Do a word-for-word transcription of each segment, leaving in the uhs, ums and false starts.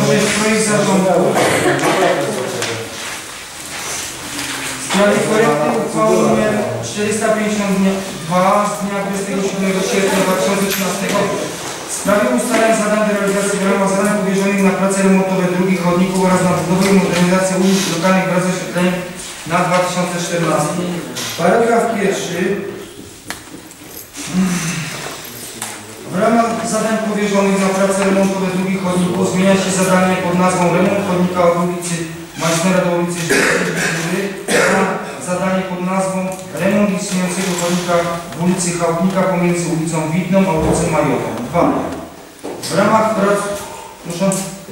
że jest projekt zarządu w sprawie korekty uchwały nr czterysta pięćdziesiąt dwa z dnia dwudziestego siódmego sierpnia dwa tysiące trzynastego w sprawie ustaleń zadań do realizacji w ramach zadań powierzonych na prace remontowe drugich chodników oraz na budowę i modernizację ulic lokalnych wraz z oświetleniem na dwa tysiące czternasty. Paragraf pierwszy. W ramach zadań powierzonych na prace remontowe drugich chodników zmienia się zadanie pod nazwą remont chodnika od ulicy Majstera do ulicy Żydowskiej na zadanie pod nazwą remont istniejącego chodnika w ulicy Chałupnika pomiędzy ulicą Widną a ulicą Majową. dwa. W ramach prac... Proszę.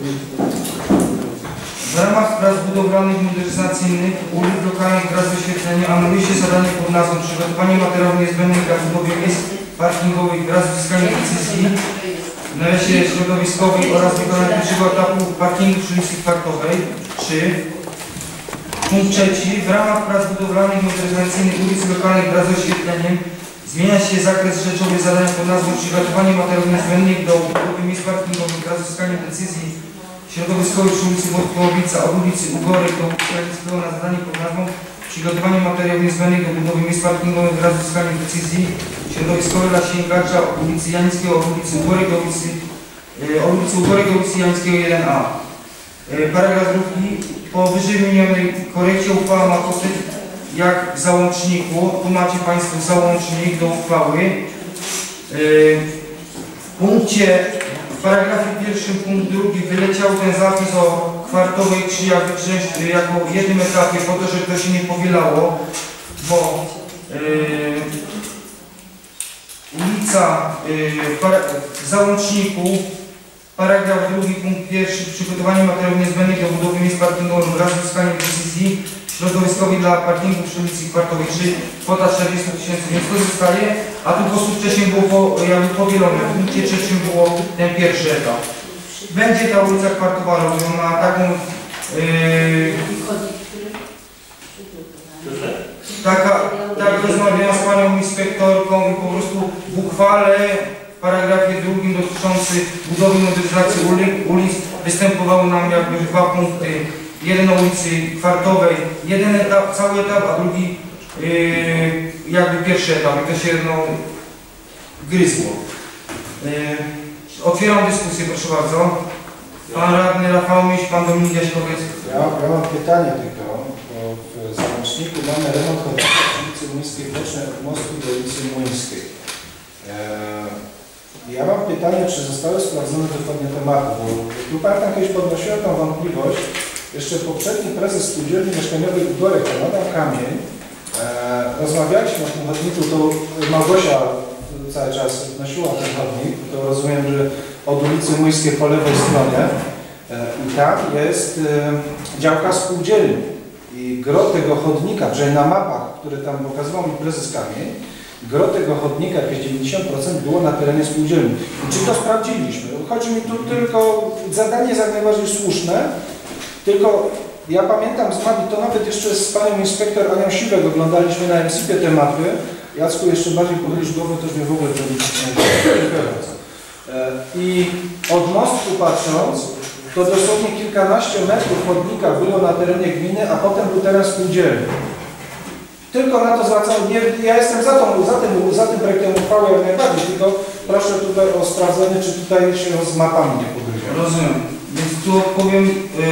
W ramach prac budowlanych modernizacyjnych ulic lokalnych wraz z oświetleniem anuluje się zadanie pod nazwą przygotowanie materiałów niezbędnych dla budowy miejsc parkingowych wraz z uzyskaniem decyzji w nawiasie środowiskowej oraz wykonania pierwszego etapu parkingu przy ulicy Kwartowej. trzy. Punkt trzeci. W ramach prac budowlanych modernizacyjnych ulic lokalnych wraz z oświetleniem zmienia się zakres rzeczowy zadania pod nazwą przygotowanie materiałów niezbędnych do budowy miejsc parkingowych wraz z uzyskaniem decyzji środowiskowej przy ulicy Wojtkowica od ulicy Ugorek do ulicy Janickiego na zadanie pod nazwą przygotowanie materiałów niezbędnych do budowy miejsc parkingowych wraz z uzyskaniem decyzji środowiskowej dla sięgacza od ulicy Janickiego od ulicy Ugorek do ulicy, e, od ulicy Ugorek do ulicy Janickiego jeden a. E, paragraf drugi. Po wyżej wymienionej korekcie uchwała ma postać jak w załączniku. Tu macie Państwo załącznik do uchwały. E, w punkcie W paragrafie pierwszym punkt drugi wyleciał ten zapis o kwartowej trzy jak wziąć jako jednym etapie po to, żeby to się nie powielało, bo yy, ulica yy, w załączniku paragraf drugi punkt pierwszy przygotowanie materiałów niezbędnych do budowy miejsc parkingowych wraz z uzyskaniem decyzji środowiskowej dla parkingu przy ulicy Kwartowej trzy kwota czterdzieści tysięcy, więc to zostaje, a tu po prostu wcześniej było po, jakby powielone. W punkcie trzecim było ten pierwszy etap. Będzie ta ulica Kwartowa robiona taką yy, taka, tak rozmawiałam z panią inspektorką i po prostu w uchwale w paragrafie drugim dotyczący budowy i modernizacji ulic występowały nam jakby dwa punkty. Jeden na ulicy Kwartowej, jeden etap, cały etap, a drugi yy, jakby pierwszy etap i to się no, gryzło. Yy, otwieram dyskusję, proszę bardzo. Pan radny Rafał Miś, pan Dominik Jaśkowiec. Ja, ja mam pytanie tylko, bo w załączniku mamy remont chodnika z ulicy Młyńskiej bocznej od mostu do ulicy Młyńskiej. Eee, ja mam pytanie, czy zostały sprawdzone dokładnie tematy, bo tu pamiętam kiedyś podnosiłem tą wątpliwość. Jeszcze poprzedni prezes spółdzielni mieszkaniowej Ugorek, Adam Kamień, e, rozmawialiśmy o tym chodniku, to Małgosia cały czas nosiła ten chodnik, to rozumiem, że od ulicy Młyńskiej po lewej stronie e, i tam jest e, działka spółdzielni i gro tego chodnika, przynajmniej na mapach, które tam pokazywał mi prezes Kamień, gro tego chodnika, jakieś dziewięćdziesiąt procent było na terenie spółdzielni. I czy to sprawdziliśmy? Chodzi mi tu tylko, zadanie jest jak najbardziej słuszne, tylko ja pamiętam z Mabi, to nawet jeszcze z panią inspektor Anią Siwek oglądaliśmy na M S I P-ie te mapy. Jacku, jeszcze bardziej pochylisz głowę, też mnie w ogóle to I od mostku patrząc, to dosłownie kilkanaście metrów chodnika było na terenie gminy, a potem był teren spółdzielny. Tylko na to zwracam, nie, ja jestem za, tą, za, tym, za tym projektem uchwały jak najbardziej, tylko proszę tutaj o sprawdzenie, czy tutaj się z mapami nie pogryzie. Rozumiem. Więc tu odpowiem,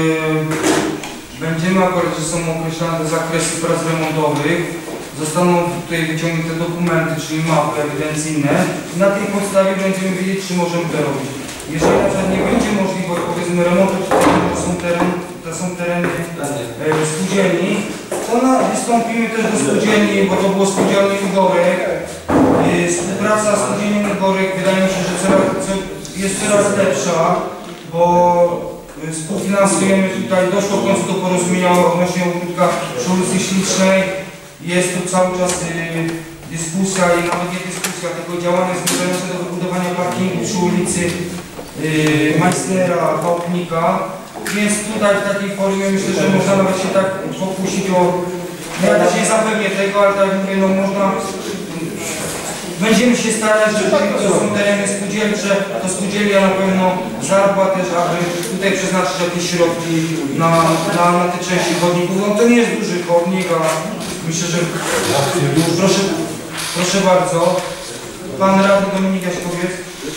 yy, będziemy akurat, że są określone zakresy prac remontowych, zostaną tutaj wyciągnięte dokumenty, czyli mapy ewidencyjne i na tej podstawie będziemy wiedzieć, czy możemy to robić. Jeżeli na przykład nie będzie możliwość, powiedzmy, remontu, to są tereny, to są tereny yy, spółdzielni, to na, wystąpimy też do spółdzielni, bo to było spółdzielni Ugorek. Yy, współpraca z spółdzielnią Ugorek wydaje mi się, że coraz, co, jest coraz lepsza, bo współfinansujemy tutaj, doszło w końcu do porozumienia odnośnie ogródka przy ulicy Ślicznej. Jest tu cały czas y, dyskusja i nawet nie dyskusja, tylko działania zmierzające do wybudowania parkingu przy ulicy y, Majstera, Chałupnika. Więc tutaj w takiej formie myślę, że można nawet się tak pokusić o... No ja też nie zapewnię tego, ale tak mówię, no można... Będziemy się starać, że to są tereny spółdzielcze, to spółdzielnia na pewno zadba też, aby tutaj tutaj przeznaczyć jakieś środki na, na, na te części chodników. No to nie jest duży chodnik, a myślę, że proszę, proszę bardzo. Pan radny Dominik Jaśkowiec.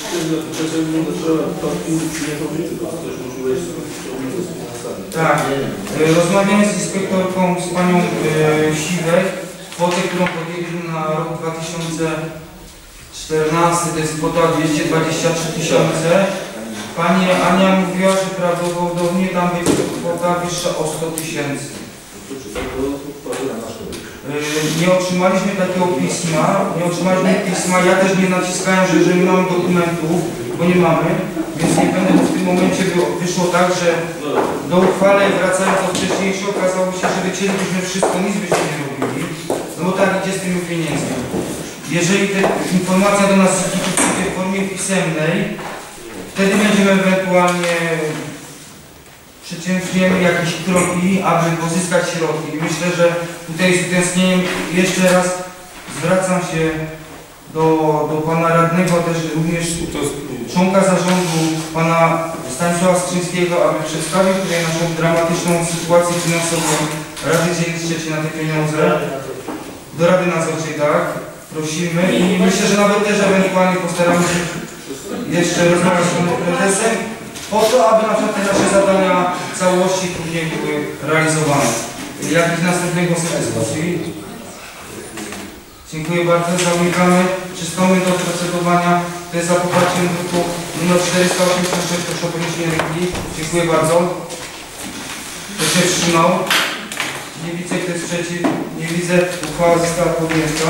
Tak, rozmawiałem z inspektorką, z panią e, Siwek. Kwotę, którą podjęliśmy na rok dwa tysiące czternasty, to jest kwota dwieście dwadzieścia trzy tysiące. Pani Ania mówiła, że prawdopodobnie tam będzie kwota wyższa o sto tysięcy. Nie otrzymaliśmy takiego pisma, nie otrzymaliśmy pisma, ja też nie naciskałem, że jeżeli mamy dokumentów, bo nie mamy, więc nie będę w tym momencie wyszło tak, że do uchwały wracając do wcześniejszej okazało się, że wycięliśmy wszystko, nic byśmy nie robili, no bo tak idzie z tymi pieniędzmi. Jeżeli ta informacja do nas przyjdzie w formie pisemnej, wtedy będziemy ewentualnie przedsięwzięli jakieś kroki, aby pozyskać środki. Myślę, że tutaj z utęsknieniem jeszcze raz zwracam się do, do pana radnego, też również członka zarządu, pana Stanisława Skrzyńskiego, aby przedstawił tutaj naszą dramatyczną sytuację finansową Rady Dziennej Trzeciej na te pieniądze. Do Rady Nadzorczej, tak? Prosimy i myślę, że nawet też ewentualnie postaramy się jeszcze rozmawiać z panem prezesem, po to, aby na przykład te nasze zadania w całości później były realizowane. Jakiś następny głos w dyskusji? Dziękuję bardzo. Zamykamy. Przystąpimy do procedowania. To jest za poparciem druku numer czterysta osiemdziesiąt sześć. Proszę o podniesienie ręki. Dziękuję bardzo. Kto się wstrzymał? Nie widzę, kto jest przeciw. Nie widzę. Uchwała została podjęta.